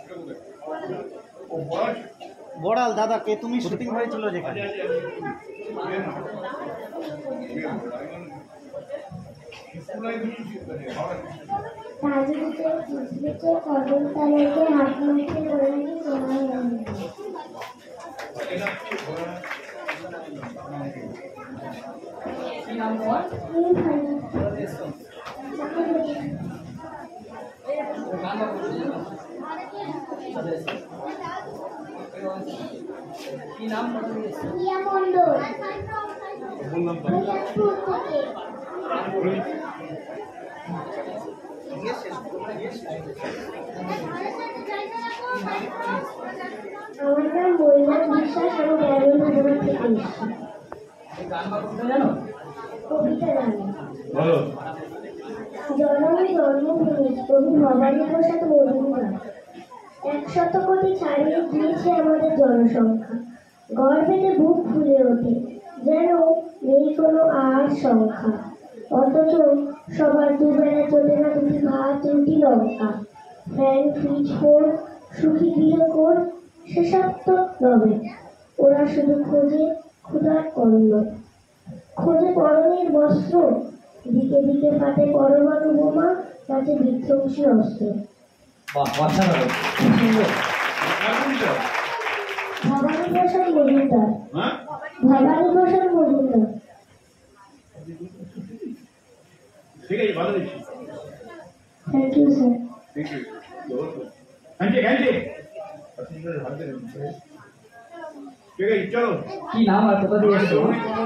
বড়াল দাদা কে তুমি শুটিং হয়েছিল যেখানে কি নাম জননী জন্মভূমি কবি ভবানী প্রসাদ মজুমদার। 100 কোটি ছাড়িয়ে গিয়েছে আমাদের জনসংখ্যা, গর্বেতে বুক ফুলে ওঠে যেন নেই কোনো আর সংখ্যা। অথচ সবার দুবেলা চলে না দুটি ভাত রুটি লঙ্কা, ফ্যান ফ্রিজ ফোন সুখী গৃহকোণ সেসব তো রবে। ওরা শুধু খোঁজে ক্ষুধার অন্ন, খোঁজে পরনের বস্ত্র, দিকে দিকে ফাটে পরমাণু বোমা, কাছে বিধ্বংসী অস্ত্র। ভবানী প্রসাদ মজুমদার। ভবানী প্রসাদ মজুমদার। ঠিক আছে, ভালো হয়েছে। Thank you sir. Thank you. ঘন্টে ঘন্টে ঠিক আছে, চলো। কি নাম আর কোথা থেকে এসেছো?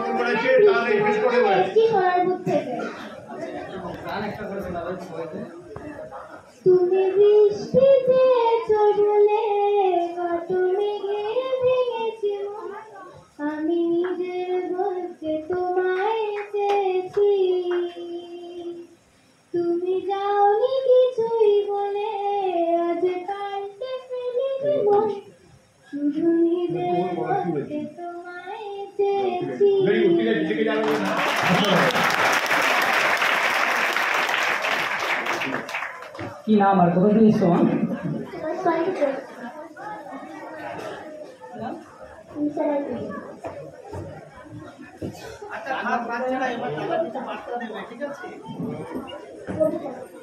তুমি বৃষ্টিতে চড়লে কত মেঘে ভেঙেছি, আমি নিজের বলতে তোমায় চেয়েছি। তুমি যাওনি কিছুই বলে আজ কালকে ফেলেছি মন, শুধু নিজের বলতে তোমায় চেয়েছি। কি নাম আর কোথা থেকে এসেছো? আচ্ছা, বাচ্চারা এবার দাদা কিছু বার্তা দেবে, ঠিক আছে?